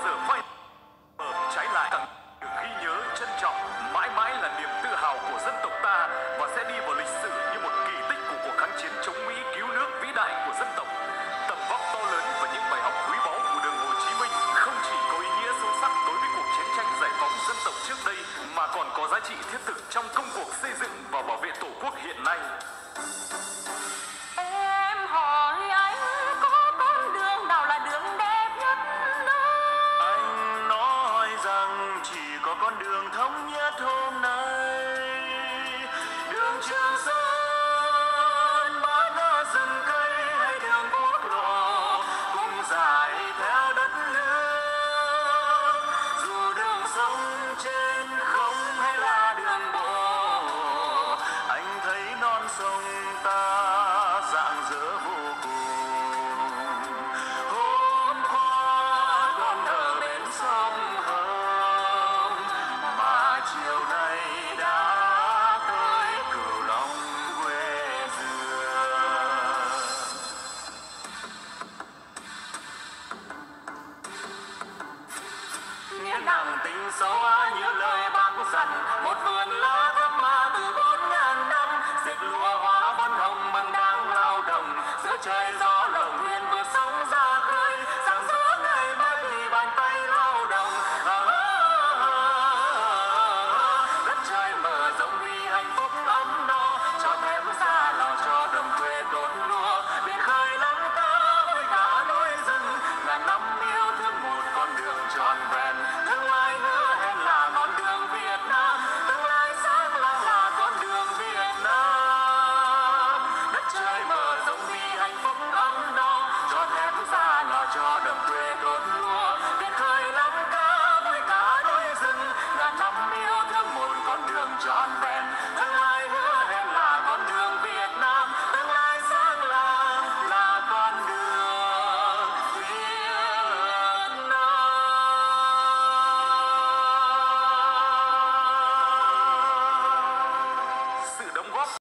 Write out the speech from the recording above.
giờ phai trái lại càng được ghi nhớ, trân trọng, mãi mãi là niềm tự hào của dân tộc ta và sẽ đi vào lịch sử như một kỳ tích của cuộc kháng chiến chống Mỹ cứu nước vĩ đại của dân tộc. Tầm vóc to lớn và những bài học quý báu của đường Hồ Chí Minh không chỉ có ý nghĩa sâu sắc đối với cuộc chiến tranh giải phóng dân tộc trước đây mà còn có giá trị thiết thực trong